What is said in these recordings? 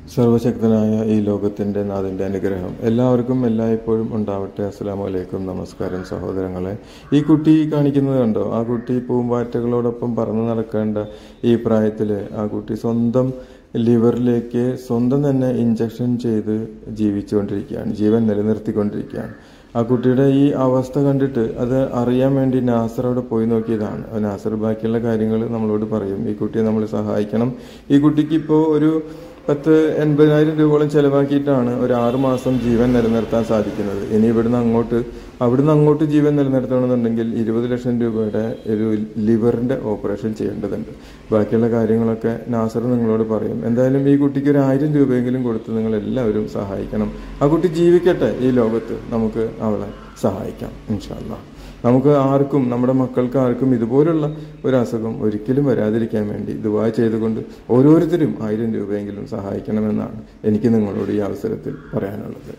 സർവശക്തനായ ഈ ലോകത്തിൻ്റെ നാഥൻ്റെ അനുഗ്രഹം എല്ലാവർക്കും എല്ലായ്പ്പോഴും ഉണ്ടാവട്ടെ. അസ്സലാമു അലൈക്കും. നമസ്കാരം സഹോദരങ്ങളെ. ഈ കുട്ടി കാണിക്കുന്നത് കണ്ടോ? ആ കുട്ടി പൂമ്പാറ്റകളോടൊപ്പം പറന്ന് നടക്കേണ്ട ഈ പ്രായത്തിൽ ആ കുട്ടി സ്വന്തം ലിവറിലേക്ക് സ്വന്തം തന്നെ ഇഞ്ചക്ഷൻ ചെയ്ത് ജീവിച്ചുകൊണ്ടിരിക്കുകയാണ്, ജീവൻ നിലനിർത്തിക്കൊണ്ടിരിക്കുകയാണ്. ആ കുട്ടിയുടെ ഈ അവസ്ഥ കണ്ടിട്ട് അത് അറിയാൻ വേണ്ടി നാസർ അവിടെ പോയി നോക്കിയതാണ്. നാസർ ബാക്കിയുള്ള കാര്യങ്ങൾ നമ്മളോട് പറയും. ഈ കുട്ടിയെ നമ്മൾ സഹായിക്കണം. ഈ കുട്ടിക്ക് ഇപ്പോൾ ഒരു 80,000 രൂപയോളം ചെലവാക്കിയിട്ടാണ് ഒരു 6 മാസം ജീവൻ നിലനിർത്താൻ സാധിക്കുന്നത്. ഇനി അവിടുന്ന് അങ്ങോട്ട് ജീവൻ നിലനിർത്തണമെന്നുണ്ടെങ്കിൽ 20 ലക്ഷം രൂപയുടെ ഒരു ലിവറിന്റെ ഓപ്പറേഷൻ ചെയ്യേണ്ടതുണ്ട്. ബാക്കിയുള്ള കാര്യങ്ങളൊക്കെ നാസർ നിങ്ങളോട് പറയും. എന്തായാലും ഈ കുട്ടിക്ക് ഒരു 1000 രൂപയെങ്കിലും കൊടുത്ത് നിങ്ങൾ എല്ലാവരും സഹായിക്കണം. ആ കുട്ടി ജീവിക്കട്ടെ ഈ ലോകത്ത്. നമുക്ക് അവളെ സഹായിക്കാം ഇൻഷാ അല്ലാഹ്. നമുക്ക് ആർക്കും, നമ്മുടെ മക്കൾക്ക് ആർക്കും ഇതുപോലുള്ള ഒരു അസുഖം ഒരിക്കലും വരാതിരിക്കാൻ വേണ്ടി ദുആ ചെയ്തുകൊണ്ട് ഓരോരുത്തരും 1000 രൂപയെങ്കിലും സഹായിക്കണമെന്നാണ് എനിക്ക് നിങ്ങളോട് ഈ അവസരത്തിൽ പറയാനുള്ളത്.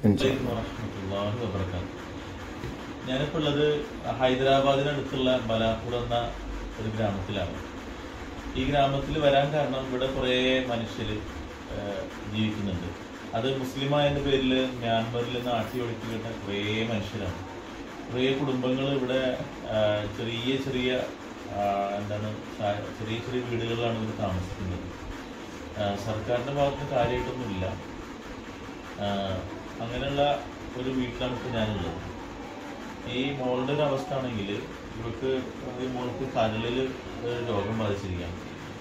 ഞാനിപ്പോൾ ഉള്ളത് ഹൈദരാബാദിനടുത്തുള്ള ബലാപൂർ എന്ന ഒരു ഗ്രാമത്തിലാണ്. ഈ ഗ്രാമത്തിൽ വരാൻ കാരണം ഇവിടെ കുറേ മനുഷ്യർ ജീവിക്കുന്നുണ്ട്. അത് മുസ്ലിമായതിൻ്റെ പേരിൽ മ്യാൻമറിൽ നാട്ടി ഒളിക്കുന്ന കുറേ മനുഷ്യരാണ്. കുറേ കുടുംബങ്ങൾ ഇവിടെ ചെറിയ ചെറിയ വീടുകളിലാണ് ഇവർ താമസിക്കുന്നത്. സർക്കാരിൻ്റെ ഭാഗത്ത് കാര്യമായിട്ടൊന്നുമില്ല. അങ്ങനെയുള്ള ഒരു വീട്ടിലാണ് ഇപ്പോൾ ഞാനുള്ളത്. ഈ മോളുടെ ഒരു അവസ്ഥ ആണെങ്കിൽ മോൾക്ക് കരളിൽ രോഗം ബാധിച്ചിരിക്കുകയാണ്.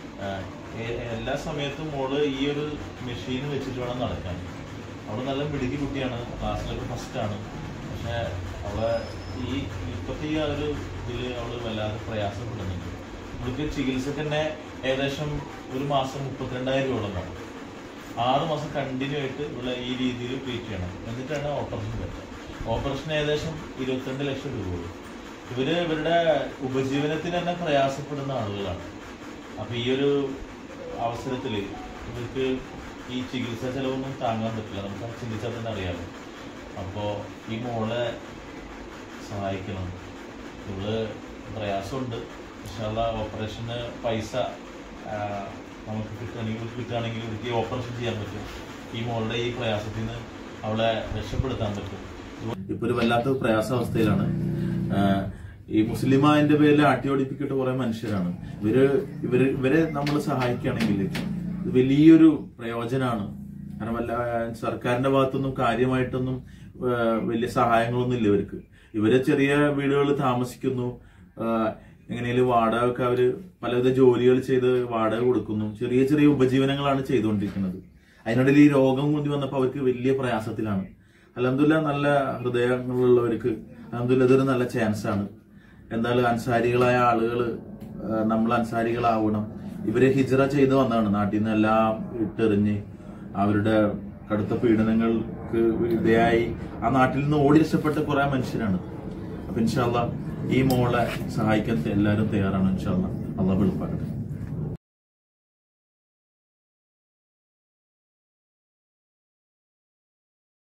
എല്ലാ സമയത്തും മോള് ഈ ഒരു മെഷീൻ വെച്ചിട്ട് വേണം നടക്കാൻ. അവൾ നല്ല മിടുക്കി കുട്ടിയാണ്, ക്ലാസ്സിലൊക്കെ ഫസ്റ്റാണ്. പക്ഷെ അവളെ ഇപ്പോഴത്തെ ഈ ഒരു ഇതിൽ അവൾ വല്ലാതെ പ്രയാസപ്പെടുന്നുണ്ട്. അവൾക്ക് ചികിത്സക്ക് തന്നെ ഏകദേശം ഒരു മാസം 32,000 രൂപയോളം വേണം. 6 മാസം കണ്ടിന്യൂ ആയിട്ട് ഇവിടെ ഈ രീതിയിൽ ട്രീറ്റ് ചെയ്യണം. എന്നിട്ടാണ് ഓപ്പറേഷൻ പറ്റുക. ഓപ്പറേഷൻ ഏകദേശം 22 ലക്ഷം രൂപ. ഇവരുടെ ഉപജീവനത്തിന് തന്നെ പ്രയാസപ്പെടുന്ന ആളുകളാണ്. അപ്പൊ ഈ ഒരു അവസരത്തിൽ ഇവർക്ക് ഈ ചികിത്സാ ചെലവൊന്നും താങ്ങാൻ പറ്റില്ല. നമുക്ക് ചിന്തിച്ചാൽ തന്നെ അറിയാമല്ലോ. അപ്പോൾ ഈ മോളെ സഹായിക്കണം. ഇവള് പ്രയാസമുണ്ട്. പക്ഷേ ഓപ്പറേഷന് പൈസ നമുക്ക് കിട്ടുകയാണെങ്കിൽ ഇവർക്ക് ഓപ്പറേഷൻ ചെയ്യാൻ പറ്റും. ഈ മോളുടെ ഈ പ്രയാസത്തിൽ നിന്ന് അവളെ രക്ഷപ്പെടുത്താൻ പറ്റും. ഇപ്പൊ ഒരു വല്ലാത്ത പ്രയാസാവസ്ഥയിലാണ്. ഈ മുസ്ലിമായതിന്റെ പേരിൽ ആട്ടിയോടിപ്പിക്കിട്ട് കുറെ മനുഷ്യരാണ്. ഇവരെ നമ്മൾ സഹായിക്കുകയാണെങ്കിൽ ഇത് വലിയൊരു പ്രയോജനമാണ്. കാരണം സർക്കാരിന്റെ ഭാഗത്തൊന്നും കാര്യമായിട്ടൊന്നും വലിയ സഹായങ്ങളൊന്നും ഇല്ല ഇവർക്ക്. ഇവര് ചെറിയ വീടുകളിൽ താമസിക്കുന്നു. എങ്ങനെയാലും വാടക ഒക്കെ അവര് പലവിധ ജോലികൾ ചെയ്ത് വാടക കൊടുക്കുന്നു. ചെറിയ ചെറിയ ഉപജീവനങ്ങളാണ് ചെയ്തുകൊണ്ടിരിക്കുന്നത്. അതിനിടയിൽ ഈ രോഗം കൊണ്ട് വന്നപ്പോൾ അവർക്ക് വലിയ പ്രയാസത്തിലാണ്. അൽഹംദുലില്ലാഹ് നല്ല ഹൃദയങ്ങളുള്ളവർക്ക് അൽഹംദുലില്ലാഹ് ഇതൊരു നല്ല ചാൻസ് ആണ്. എന്തായാലും അൻസാരികളായ ആളുകൾ നമ്മൾ അൻസാരികളാവണം. ഇവര് ഹിജ്റ ചെയ്ത് വന്നതാണ്. നാട്ടിൽ നിന്ന് എല്ലാം ഇട്ടെറിഞ്ഞ് അവരുടെ കടുത്ത പീഡനങ്ങൾക്ക് വിധേയായി ആ നാട്ടിൽ നിന്ന് ഓടി രക്ഷപ്പെട്ട കുറെ മനുഷ്യരാണ്. അപ്പൊ ഇൻഷാ അല്ലാഹ് ഈ മോളെ സഹായിക്കാൻ എല്ലാവരും തയ്യാറാണ്. ഇൻഷാ അല്ലാഹ്. അല്ലാഹ് എളുപ്പമാക്കട്ടെ.